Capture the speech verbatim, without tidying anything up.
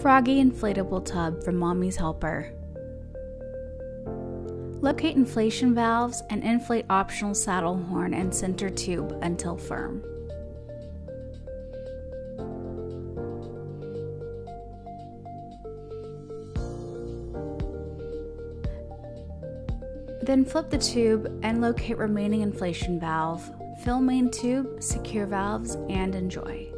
Froggie inflatable tub from Mommy's Helper. Locate inflation valves and inflate optional saddle horn and center tube until firm. Then flip the tube and locate remaining inflation valve, fill main tube, secure valves, and enjoy.